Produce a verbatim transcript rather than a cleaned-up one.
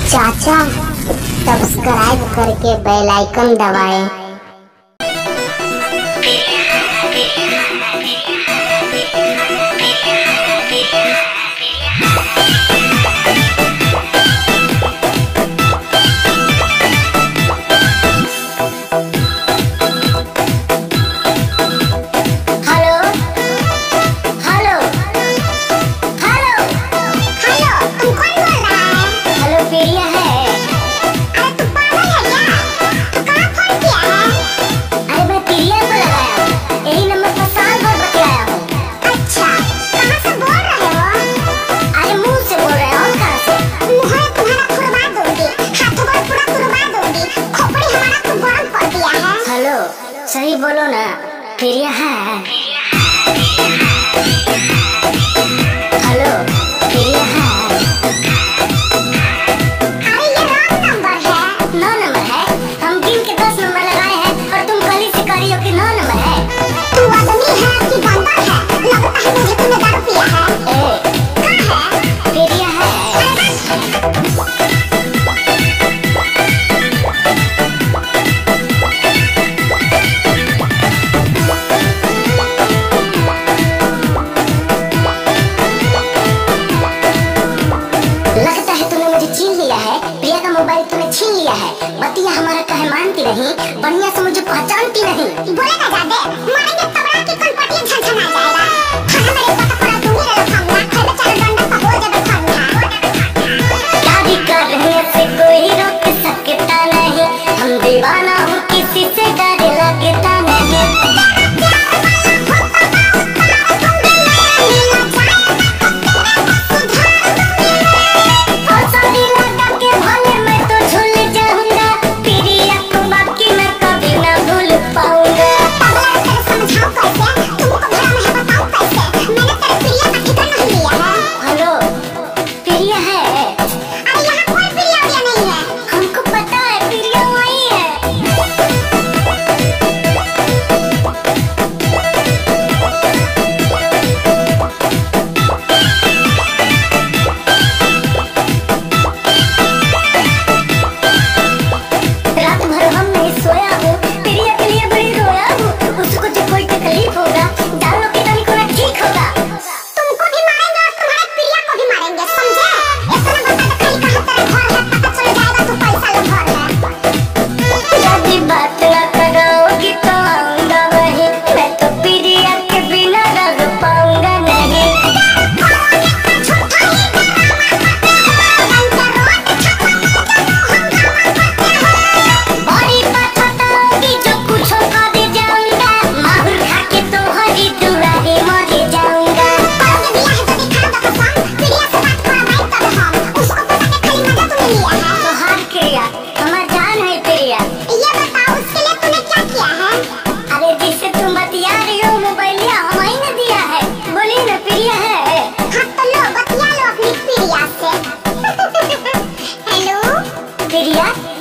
चाचा सब्सक्राइब करके bell icon दबाएं। सही बोलो ना, प्रिया है। हेलो प्रिया है। अरे ये रॉन्ग नंबर है। नौ नंबर है। हम गिन के दस नंबर लगाए हैं और तुम कल ही से करी हो कि नौ नंबर है। तू आदमी है कि बंदर है? लगता है मुझे तुमने दारू पिया है। ए, कहाँ है? प्रिया है। प्रिया का मोबाइल तूने छीन लिया है। बतिया हमारा कहे मानती नहीं, बढ़िया से मुझे पहचानती नहीं। बोले ना जादे, मारेंगे तबड़ा की कनपटी झनझना जाएगा। खाना मेरे पता पड़ा दूंगी रे रखूंगा, खाए बेचारा डंडा का बोल दे बैठूंगा। शादी करने से कोई रोक सकता नहीं, हम दीवाना हूँ किसी से डर लगता नहीं। हेलो प्रिया।